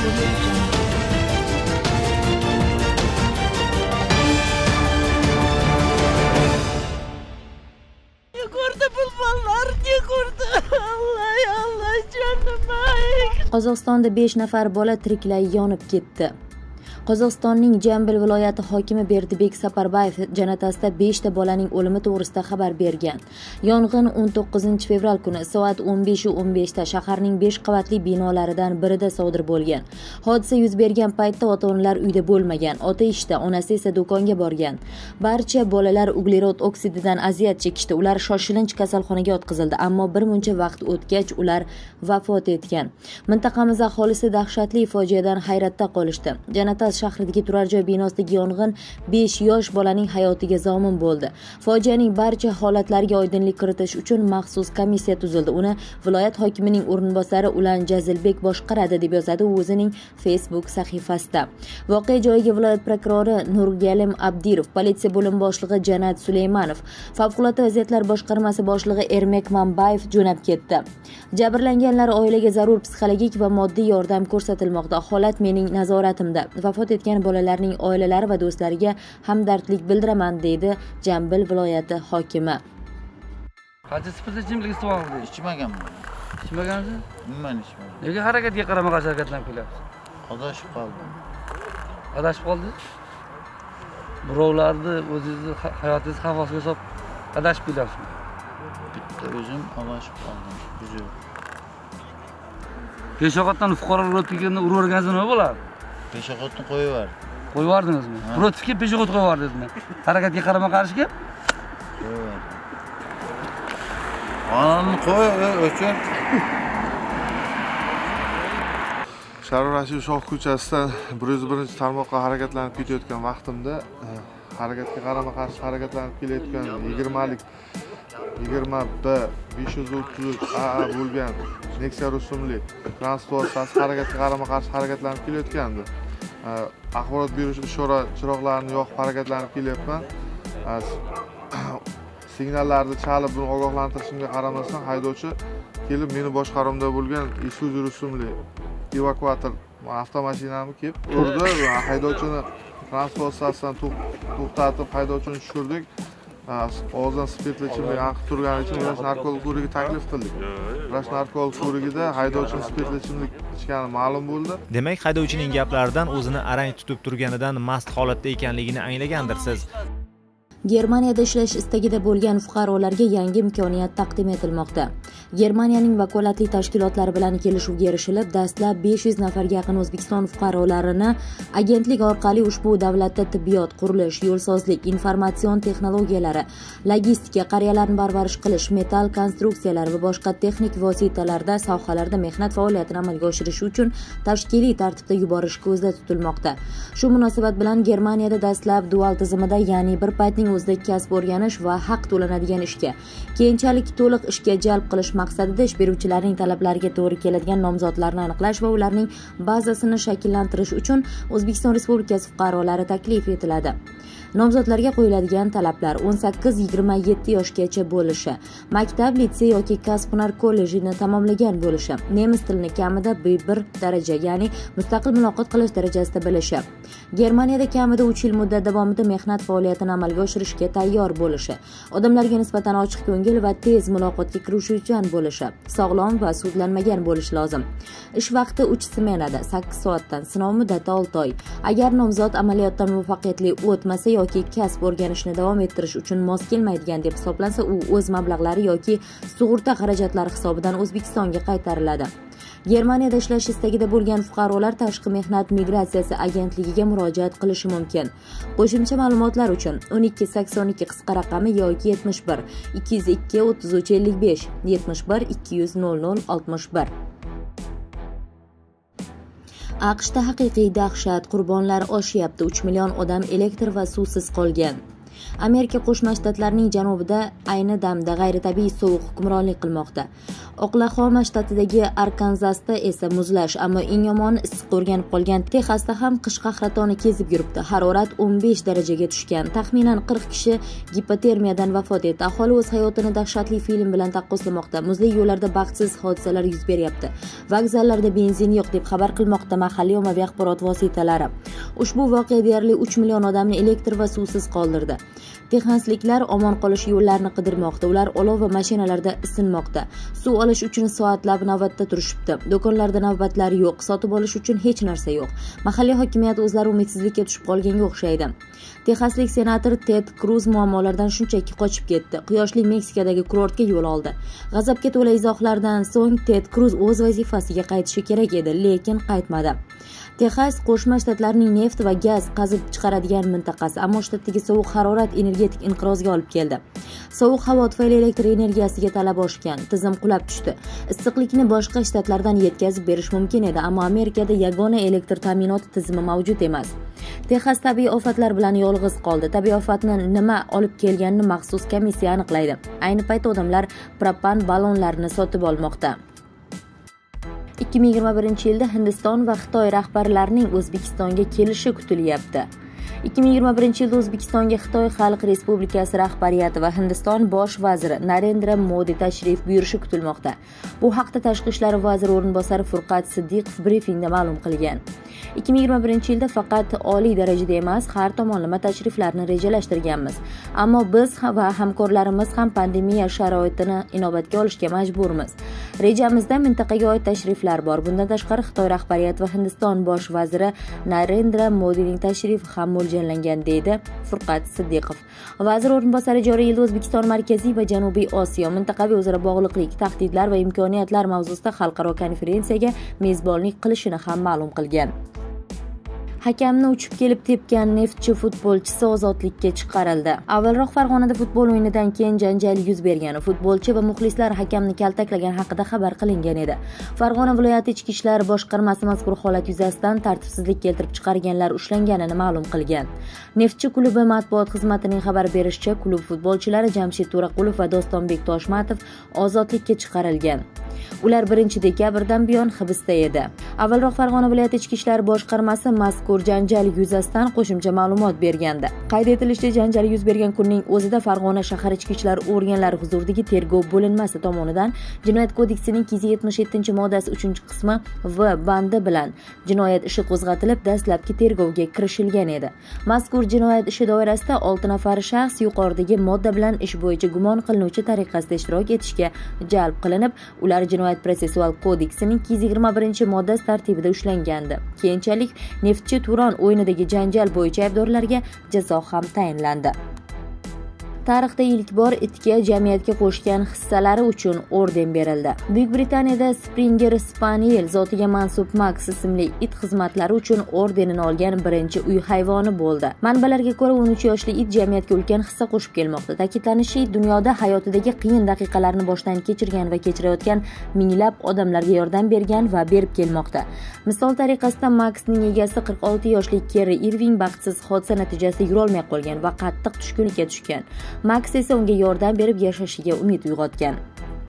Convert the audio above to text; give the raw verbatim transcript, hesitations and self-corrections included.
Qozog'istonda besh nafar bola tiriklay yonib ketdi. Qozog'istonning Jambil viloyati hokimi Berdibek Saparbayev Janatasda beshta bolaning o'limi to'g'risida xabar bergan. Yong'in o'n to'qqizinchi fevral kuni soat o'n besh o'n besh da shaharning besh qavatli binolaridan birida sodir bo'lgan. Hodisa yuz bergan paytda ota-onalar uyda bo'lmagan. Ota ishda, onasi esa do'konga borgan. Barcha bolalar uglerod oksididan aziyat chekishdi. Ular shoshilinch kasalxonaga yotqizildi, ammo bir muncha vaqt o'tgach ular vafot etgan. Mintaqamiz aholisi dahshatli fojiadan hayratda qolishdi. Janatas shahridagi turar joy binosidagi yong'in besh yosh bolaning hayotiga zomin bo'ldi. Fojianing barcha holatlariga oydinlik kiritish uchun maxsus komissiya tuzildi. Uni viloyat hokimining o'rinbosari Ulan Jazilbek boshqaradi, deb yozadi u o'zining Facebook sahifasida. Voqea joyiga viloyat prokurori Nurgalim Abdirov, politsiya bo'lim boshlig'i Janat Suleymanov, favqulodda vaziyatlar boshqarmasi boshlig'i Ermek Mambayev jo'nab ketdi. Jabrlanganlar oilaga zarur psixologik va moddiy yordam ko'rsatilmoqda. Holat mening nazoratimda. Vafot etgan bolalarning oilalari va do'stlariga hamdardlik bildiraman, deydi Jambil viloyati hokimi. Qancha sifatli ichimlik ichib oldi? Ichmaganman. Ichmagansiz? Umuman ichmagan. Nega harakatga qarama-qarshi harakatlanib kelyapsiz? Adashib qoldim. Adashib qoldi? Birovlarni o'zingizni hayotingiz xavf ostiga solib adashib kelyapsizmi? Bitta o'zim adashib qoldim. Uzr. Peshobotdan fuqarolar o'tib kelganda urib o'rgansiz nima bo'ladi? Peshobotni qo'yib yubordim. Qo'yib yubordingizmi? Protivga peshobot qo'yib yubordingizmi? Harakatga qarama-qarshiga? Qo'yib yubordim. Anamni qo'y uchun. Sharur Rashid Shoh ko'chasidan bir yuz birinchi tarmoqqa harakatlanib ketayotgan vaqtimda harakatga qarama-qarshi harakatlanib kelayotgan yigirmalik yigirma B besh yuz o'ttiz uch A A bo'lgan Nexia rusumli transport vositasi harakatga qarama-qarshi harakatlanib kelayotgandi. Axborot berish ishora chiroqlarini yoqib harakatlanib kelyapman. Signallarni chalib buni ogohlantirishimga qaramasdan haydovchi kelib meni boshqaruvimda bo'lgan Isuzu rusumli evakuator avtomashinamni kelib urdi va haydovchini transport vositasidan to'xtatib haydovchini tushirdik. Og'zidan spirtli ichimlik anqib turgani uchun yosh narkotik ko'rigi taklif qildik. Yosh narkotik ko'rigida haydovchining spirtli ichimlik ichgani ma'lum bo'ldi. Demak, haydovchining gaplaridan o'zini arang tutib turganidan mast holatda ekanligini anglagandirsiz. Germaniyada ishlash istagida bo'lgan fuqarolarga yangi imkoniyat taqdim etilmoqda. Germaniyaning vakolatli tashkilotlari bilan kelishuvga erishilib, dastlab besh yuz nafarga yaqin O'zbekiston fuqarolarini agentlik orqali ushbu davlatda tibbiyot, qurilish, yo'lsozlik, informatsion texnologiyalari, logistika, qariyalarni parvarish qilish, metall konstruksiyalar va boshqa texnik vositalarda sohalarda mehnat faoliyatini amalga oshirish uchun tashkiliy tartibda yuborish ko'zda tutilmoqda. Shu munosabat bilan Germaniyada dastlab dual tizimida, ya'ni bir paytning o'zida kasb o'rganish va haq to'lanadigan ishga, keyinchalik to'liq ishga jalb qilish maqsadida ish beruvchilarning talablariga to'g'ri keladigan nomzodlarni aniqlash va ularning bazasini shakllantirish uchun O'zbekiston Respublikasi fuqarolari taklif etiladi. Nomzodlarga qo'yiladigan talablar o'n sakkiz yigirma yetti yoshgacha bo'lishi, maktab, litsey yoki kasb-hunar kollejini tamomlagan bo'lishi, nemis tilini kamida B bir daraja, ya'ni mustaqil muloqot qilish darajasida bilishi, Germaniyada kamida uch yil muddat davomida mehnat faoliyatini amalga oshirishga tayyor bo'lishi, odamlarga nisbatan ochiq ko'ngil va tez muloqotga kirishuvchan bo'lishi, sog'lom va sudlanmagan bo'lishi lozim. Ish vaqti uch smenada, sakkiz soatdan, sinov muddati olti oy. Agar nomzod amaliyotdan muvaffaqiyatli o'tmasa yoki kasb o'rganishni davom ettirish uchun mos kelmaydigan deb hisoblansa, u o'z mablag'lari yoki sug'urta xarajatlari hisobidan O'zbekistonga qaytariladi. Germaniyada ishlash istagida bo'lgan fuqarolar tashqi mehnat migratsiyasi agentligiga murojaat qilishi mumkin. Qo'shimcha ma'lumotlar uchun o'n ikki sakson ikki qisqa raqami yoki yetmish bir ikki yuz ikki o'ttiz uch ellik besh yetmish bir ikki yuz nol nol oltmish bir. AQShda haqiqiy dahshat, qurbonlar oshyapti. uch million odam elektr va suvsiz qolgan. Amerika Qo'shma Shtatlarining janubida ayni damda g'ayritabiiy sovuq hukmronlik qilmoqda. Oklahoma shtatidagi Arkanzasda esa muzlash, ammo eng yomoni issiq o'rganib qolgan. Texasda ham qish qahratoni kezib yuribdi. Harorat o'n besh darajaga tushgan. Taxminan qirq kishi gipotermiyadan vafot etdi. Aholi o'z hayotini dahshatli film bilan taqqoslamoqda. Muzli yo'llarda baxtsiz hodisalar yuz beryapti. Vokzallarda benzin yo'q deb xabar qilmoqda mahalliy ommaviy axborot vositalari. Ushbu voqea deyarli uch million odamni elektr va suvsiz qoldirdi. Texasliklar omon qolish yo'llarini qidirmoqda. Ular olov va mashinalarda isinmoqda. Suv olish uchun soatlab navbatda turishibdi. Do'konlarda navbatlar yo'q, sotib olish uchun hech narsa yo'q. Mahalliy hokimiyat o'zlari umidsizlikka tushib qolganga o'xshaydi. Texaslik senator Ted Cruz muammolardan shunchaki qochib ketdi. Quyoshli Meksikadagi kurortga yo'l oldi. G'azabga to'la izohlardan so'ng Ted Cruz o'z vazifasiga qaytishi kerak edi, lekin qaytmadi. Texas Qo'shma Shtatlarning neft va gaz qazib chiqaradigan mintaqasi, ammo shtatdagi sovuq harorat energetik inqirozga olib keldi. Sovuq havo tufayli elektr energiyasiga talab oshgan, tizim qulab tushdi. Issiqlikni boshqa shtatlardan yetkazib berish mumkin edi, ammo Amerikada yagona elektr ta'minoti tizimi mavjud emas. Texas tabiiy ofatlar bilan yolg'iz qoldi. Tabiiy ofatni nima olib kelganini maxsus komissiya aniqlaydi. Ayni paytda odamlar propan ballonlarini sotib olmoqda. ikki ming yigirma birinchi yilda Hindiston va Xitoy rahbarlarining O'zbekistonga kelishi kutilyapti. ikki ming yigirma birinchi yilda O'zbekistonga Xitoy Xalq Respublikasi rahbariyati va Hindiston bosh vaziri Narendra Modi tashrif buyurishi kutilmoqda. Bu haqda Tashqi ishlar vaziri o'rinbosari Furqat Siddiqov brifingda ma'lum qilgan. ikki ming yigirma birinchi yilda faqat oliy darajada emas, har tomonlama tashriflarni rejalashtirganmiz. Ammo biz va hamkorlarimiz ham pandemiya sharoitini inobatga olishga majburmiz. Rejamizda mintaqaga oid tashriflar bor. Bundan tashqari Xitoy rahbariyati va Hindiston bosh vaziri Narendra Modining tashrifi ham mo'ljallangan, deydi Furqat Siddiqov. Vazir o'rinbosari joriy yilda O'zbekiston Markaziy va Janubiy Osiyo mintaqaviy o'zaro bog'liqlik, tahdidlar va imkoniyatlar mavzusida xalqaro konferensiyaga mezbonlik qilishini ham ma'lum qilgan. Hakamni uchib kelib tepgan Neftchi futbolchisi ozodlikka chiqarildi. Avvalroq Farg'onada futbol o'yinidan keyin janjal yuz bergan. Futbolchi va muxlislar hakamni kaltaklagan haqida xabar qilingan edi. Farg'ona viloyati ichki ishlar boshqarmasi mazkur holat yuzasidan tartibsizlik keltirib chiqarganlar ushlanganini ma'lum qilgan. Neftchi klubi matbuot xizmatining xabar berishicha, klub futbolchilari Jamshid To'raqulov va Dostonbek Toshmatov ozodlikka chiqarilgan. Ular birinchi dekabrdan buyon hibsda edi. Avvalroq Farg'ona viloyati ichki ishlar boshqarmasi mazkur janjal yuzasidan qo'shimcha ma'lumot bergandi. Qayd etilishicha, janjal yuz bergan kunning o'zida Farg'ona shahar ichki ishlar organlari huzuridagi tergov bo'linmasi tomonidan Jinoyat kodeksining ikki yuz yetmish yettinchi moddasi uchinchi qismi V bandi bilan jinoyat ishi qo'zg'atilib, dastlabki tergovga kirishilgan edi. Mazkur jinoyat ishi doirasida olti nafar shaxs yuqoridagi modda bilan ish bo'yicha gumon qilinuvchi tariqasida ishtirok etishga jalb qilinib, ular Jinoyat protsessual kodeksining ikki yuz yigirma birinchi moddasi tartibida ushlangandi. Keyinchalik Neftchi Turon o'yinidagi janjal bo'yicha aybdorlarga jazo ham tayinlandi. Tarixda ilk bor itga jamiyatga qo'shgan hissalari uchun orden berildi. Buyuk Britaniyada Springer Spaniel zotiga mansub Max ismli it xizmatlari uchun ordenini olgan birinchi uy hayvoni bo'ldi. Manbalarga ko'ra, o'n uch yoshli it jamiyatga ulkan hissa qo'shib kelmoqda. Ta'kidlanishicha, dunyoda hayotidagi qiyin daqiqalarni boshdan kechirgan va kechirayotgan minglab odamlarga yordam bergan va berib kelmoqda. Misol tariqasida Maxning egasi qirq olti yoshli Kerri Irving baxtsiz hodisa natijasida yurolmay qolgan va qattiq tushkunlikka tushgan. Max esa unga yordam berib yashashiga umid uyg'otgan.